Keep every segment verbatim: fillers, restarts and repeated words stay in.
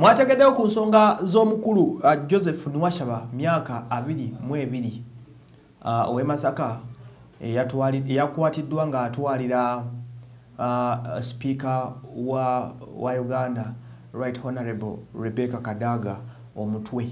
Mwategeddeko ku nsonga z'omukulu uh, Joseph Niwashaba myaka abiri mu ebiri uh, ow'e Masaka eyakwatidwa nga atwalira uh, speaker wa, wa Uganda Right Honorable Rebecca Kadaga omutwe.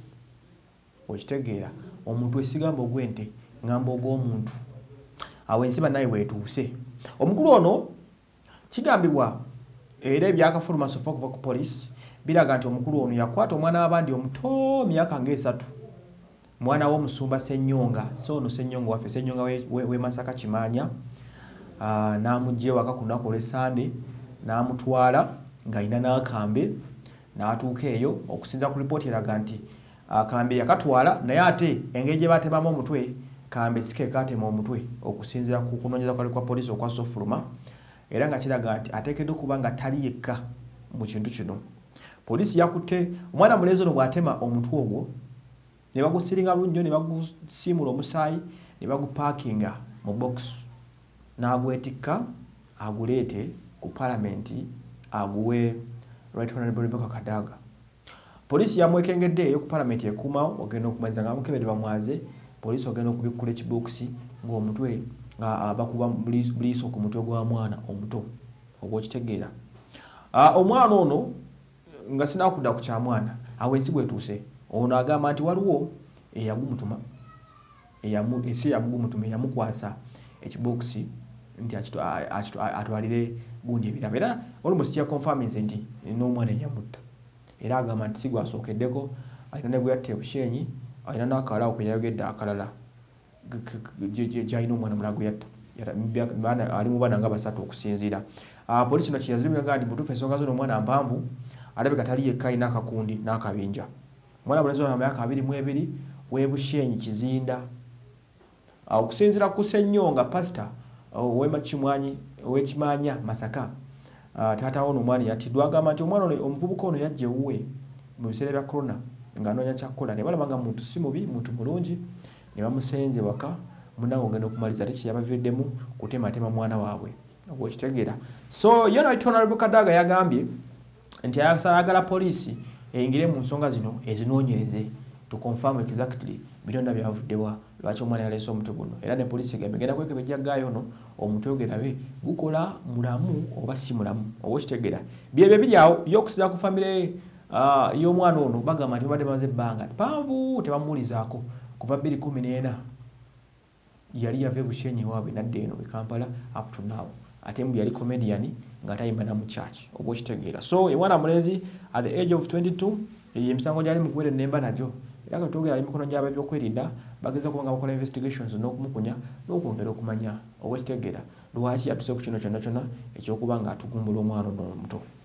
Okitegeera omutwe sigamba ogwente ngamba ogw'omuntu. Awo ensiba naye weetuuse. Omukulu ono kigambibwa era ebyakafuluma sofa kuva ku police biraga nti omukulu ono yakwata omwana w'abandi omuto myaka ng'esatu. Mwana w'omusumba Ssenyonga, so no Ssenyonga waffe Ssenyonga we, we, we Masaka Kimanya. Uh, n'amugye waka ku lunaku olw'Essande n'amutwala ng'alina n'akambe n'atuuka eyo okusinza ku lipooti eraga nti akambe yakatwala naye ate engeri gye baatemamu omutwe kambe sike kaatema omutwe okusinzira ku kunoonyeza kwali kwa poliisi okwa sofuluma era nga kiraga nti ateekeddwa okuba nga tali yekka mu kintu kino. Poliisi yakutte omwana mulenzi ono bw'atema omutwe ogwo ne bagusiringa bulungi nnyo ne bagusiimula omusaayi ne bagupaakinga mu box n'agwetikka aguleete ku Palamenti aguwe Right Honorable Rebecca Kadaga. Poliisi yamwekengedde eyo ku Palamenti ekuumawo ogenda okumaliza nga mukebere bamwaze poliisi ogenda okubikkula ekibookisi ng'omutwe nga bakuba buliiso ku mutwe gwa mwana omuto oba okitegeera. Uh, omwana ono nga sinakudda ku kyamwana awo ensi bwetuuse ono agamba nti waliwo eyagumutuma esi yagumutuma eyamukwasa ekibookisi nti atwalire gundi ebirabo era almost yakonfaminze nti n'omwana eyamutta era agamba nti sigwasookeddeko alina ne gwe yatta ebushenyi alina n'akawala awo kwe yayogedde akalala gy'alina omwana mulala gwe yatta ali mu baana nga basatu okusinziira. Uh, poliisi no kiyaziribwaga nti mutuufu ensonga zo n'omwana mpanvu alabika tali yekka alina akakundi n'akabinja. Omwana mulenzi wa myaka abiri mu ebiri w'e Bushenyi Kizinda. Uh, okusinziira ku Ssenyonga pastor ow'Ekimwanyi ow'Ekimanya Masaka uh, taata ono omwana yatiddwa agamba nti omwana ono omuvubuka ono yajja ewuwe mu biseera bya corona ng'anoonya kyakkola ne balaba nga muntu si mubi muntu mulungi ne bamusenze waka munawe ogenda okumaliza ate kyeyabaviiriddemu kutematema mwana waabwe oba okitegeera. So ye Right Honorable Kadaga yagambye nti ayagala poliisi eyingire mu nsonga zino ezinoonyereze to confirm exactly bironda byavuddewa lwaki omwana yaleese omutwe guno era ne poliisi egamba egenda kwekebejja gaayo ono omutwe ogerabe gukola mulamu oba si mulamu oba okitegeera. Byebyo biri awo y'okusiza ku famire uh, y'omwana ono bagamba nti babadde bamaze ebbanga panvu tebamuwulizaako kuva bbiri kumi n'ena yali yava e Bushenyi waabwe nadda eno e Kampala up to now ate mbu yali comedian nga tayimba na mu church oba okitegeera. So omwana mulenzi at the age of twenty-two emisango gyali mukuwera ennemba nagyo era nga twogera ali mikono gy'abebyokwerinda bageza kuba nga bakola investigations n'okumukunya n'okwongera okumanya oba okitegeera lwaki yatuse ku kino kyonna kyonna ekyokuba nga atugumbula omwana ono omuto.